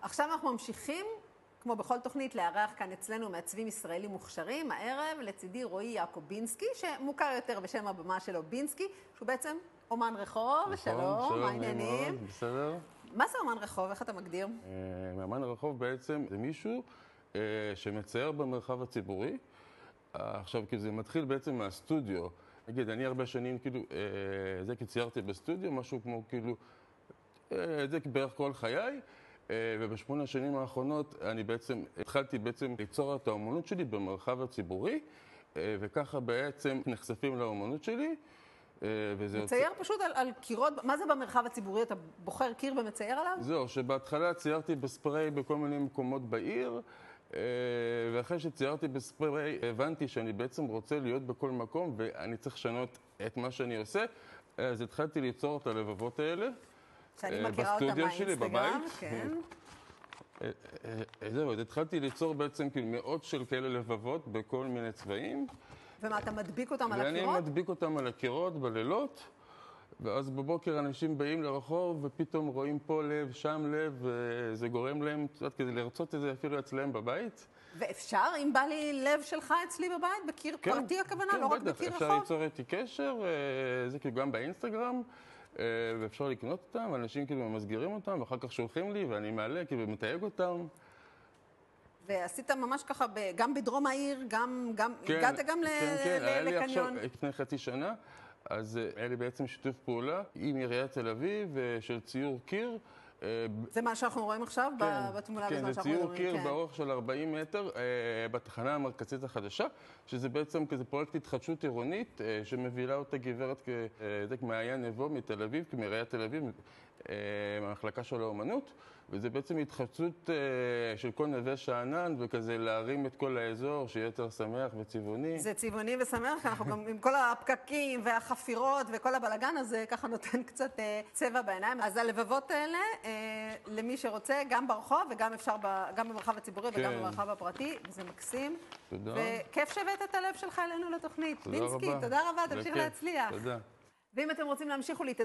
עכשיו אנחנו ממשיכים, כמו בכל תוכנית, לארח כאן אצלנו מעצבים ישראלים מוכשרים. הערב לצידי רועי יעקובינסקי, שמוכר יותר בשם הבמה שלו בינסקי, שהוא בעצם אומן רחוב. שלום, מה העניינים? בסדר. מה זה אומן רחוב? איך אתה מגדיר? אומן רחוב בעצם זה מישהו שמצייר במרחב הציבורי. עכשיו, כי זה מתחיל בעצם מהסטודיו. נגיד, אני הרבה שנים, כאילו, זה כי ציירתי בסטודיו, משהו כמו, כאילו, זה בערך כל חיי. ובשמונה השנים האחרונות אני בעצם התחלתי ליצור את האומנות שלי במרחב הציבורי, וככה בעצם נחשפים לאומנות שלי. מצייר פשוט על קירות, מה זה במרחב הציבורי? אתה בוחר קיר ומצייר עליו? זהו, שבהתחלה ציירתי בספרי בכל מיני מקומות בעיר, ואחרי שציירתי בספרי הבנתי שאני בעצם רוצה להיות בכל מקום ואני צריך לשנות את מה שאני עושה, אז התחלתי ליצור את הלבבות האלה. שאני מכירה אותה מהאינסטגרם, כן. זהו, התחלתי ליצור בעצם כאילו מאות של כאלה לבבות בכל מיני צבעים. ומה, אתה מדביק אותם על הקירות? ואני מדביק אותם על הקירות בלילות, ואז בבוקר אנשים באים לרחוב ופתאום רואים פה לב, שם לב, וזה גורם להם, כדי לרצות את זה אפילו אצלם בבית. ואפשר, אם בא לי לב שלך אצלי בבית, בקיר פרטי הכוונה, לא רק בקיר רחוב? אפשר ליצור איתי קשר, זה כאילו גם באינסטגרם. ואפשר לקנות אותם, אנשים כאילו מסגירים אותם, ואחר כך שולחים לי, ואני מעלה, כאילו מתייג אותם. ועשית ממש ככה, גם בדרום העיר, הגעת גם לקניון? כן, היה לי עכשיו, לפני חצי שנה, אז היה לי בעצם שיתוף פעולה עם עיריית תל אביב, של ציור קיר. זה מה שאנחנו רואים עכשיו בתמונה בזמן כן, זה שאנחנו ציור קיר באורך של 40 מטר בתחנה המרכזית החדשה, שזה בעצם כזה פרויקט התחדשות עירונית שמבילה אותה גברת מעיין נבו מתל אביב, מעיריית תל אביב, מהמחלקה של האומנות, וזה בעצם התחדשות של כל נווה שאנן וכזה להרים את כל האזור, שיהיה יותר שמח וצבעוני. זה צבעוני ושמח, אנחנו גם עם כל הפקקים והחפירות וכל הבלגן הזה, ככה נותן קצת צבע בעיניים. אז הלבבות האלה, למי שרוצה, גם ברחוב וגם אפשר גם במרחב הציבורי וגם במרחב הפרטי, וזה מקסים. תודה. וכיף שהבאת את הלב שלך אלינו לתוכנית. תודה רבה. בינסקי, תודה רבה, תמשיך להצליח. תודה. ואם אתם רוצים להמשיך